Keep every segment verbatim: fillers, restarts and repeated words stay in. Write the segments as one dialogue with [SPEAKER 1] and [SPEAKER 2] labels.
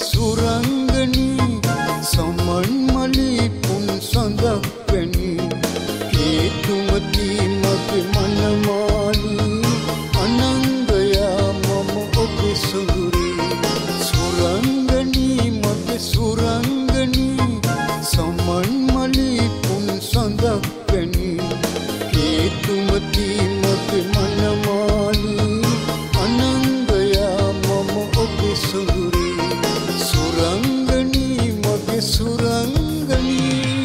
[SPEAKER 1] සුරංගනී සමන් මලි පුන් සඳක් වැනි හේතුමති මගේ මනමාලී අනංගයා මම ඔබේ සොඳුරේ සුරංගනී මගේ සුරංගනී සමන් මලි පුන් සඳක් වැනි හේතුමති මගේ මනමාලී අනංගයා මම ඔබේ සොඳුරේ සුරංගනී මගේ සුරංගනී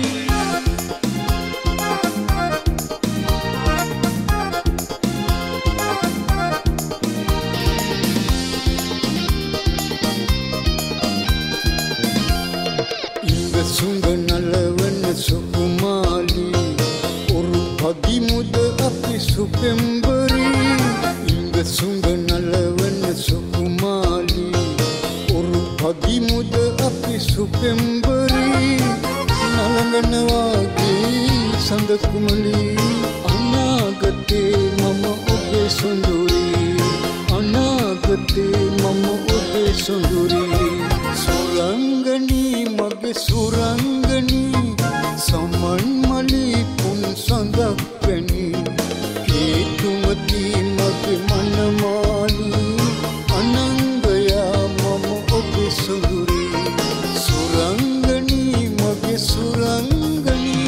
[SPEAKER 1] සුංගනලවන සුකුමාලී ඔරු පදිමුද අපි සුපෙම්බරී ඉංග සුංගනලවන සුකුමාලී ඔරු පදිමුද අපි සුපෙම්බරී නලඟනවාගේ සඳකුමලී අනාගතේ මම ඔබේ සොඳුරී අනාගතේ මම ඔබේ සොඳුරී සුරංගනී මගේ සුරංගනී සමන් මලි පුන් සඳක් වැනි හේතුමති මගේ මනමාලී අනංගයා මම ඔබේ සොඳුරේ සුරංගනී මගේ සුරංගනී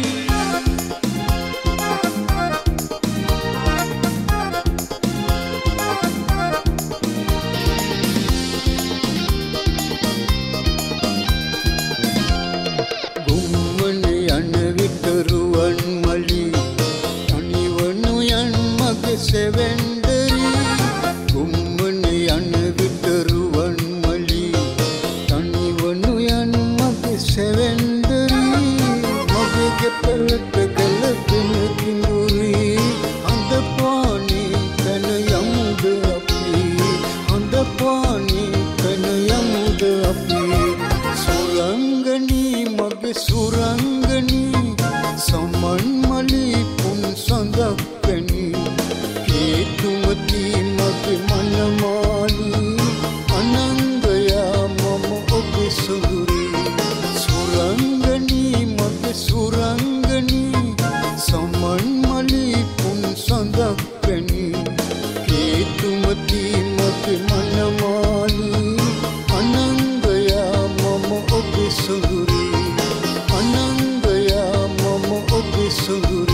[SPEAKER 1] රුවන් මලි තනිවනු යන් මගේ සෙවෙන්දරී ගුම්මන යන විට රුවන් මලි තනිවනු යන් මගේ සෙවෙන්දරී මගේ ගෙපලට ගලපෙන කිඳුරී හඳ පානේ කන යමුද අපි හඳ පානේ කන යමුද අපි සුරංගනී මගේ සුරංගනී සමන් මලි පුන් සඳක් වැනි හේතුමති මගේ මනමාලී අනංගයා මම ඔබේ සොඳුරේ සුරංගනී මගේ සුරංගනී සමන් මලි පුන් සඳක් වැනි හේතුමති මගේ මනමාලී අනංගයා මම ඔබේ සොඳුරේ අනංගයා මම ඔබේ සොඳුරේ